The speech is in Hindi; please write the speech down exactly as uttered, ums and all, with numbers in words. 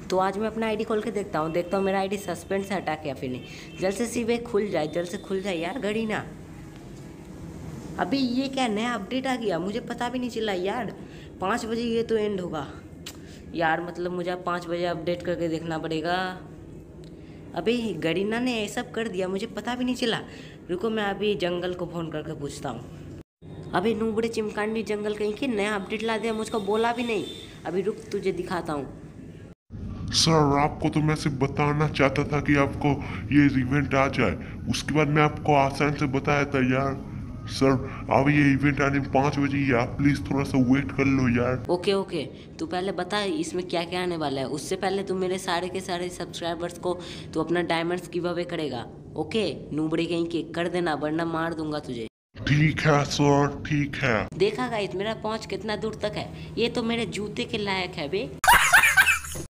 तो आज मैं अपना आईडी खोल के देखता हूँ देखता हूँ मेरा आईडी सस्पेंड से हटा के या फिर नहीं। जल्द से सीवे खुल जाए, जल्द से खुल जाए यार घड़ी ना। अभी ये क्या नया अपडेट आ गया, मुझे पता भी नहीं चला यार। पाँच बजे ये तो एंड होगा यार, मतलब मुझे अब पाँच बजे अपडेट करके देखना पड़ेगा। अभी गरीना ने ये सब कर दिया, मुझे पता भी नहीं चला। रुको मैं अभी जंगल को फ़ोन करके पूछता हूँ। अभी नूबड़े चिमकांडी जंगल कहीं के नया अपडेट ला दिया, मुझको बोला भी नहीं। अभी रुक तुझे दिखाता हूँ। सर आपको तो मैं सिर्फ बताना चाहता था कि आपको ये इवेंट आ जाए, उसके बाद मैं आपको आसान से बताया था यार। सर अब ये इवेंट आने में पाँच बजे ही, आप प्लीज़ थोड़ा सा वेट कर लो यार। ओके ओके, तू पहले बता इसमें क्या क्या आने वाला है। उससे पहले तू मेरे सारे के सारे सब्सक्राइबर्स को तू अपना डायमंड्स गिव अवे करेगा। ओके नूबड़े कहीं के कर देना, वरना मार दूंगा तुझे। ठीक है सर, ठीक है। देखा गाइस मेरा पहुंच कितना दूर तक है, ये तो मेरे जूते के लायक है बे।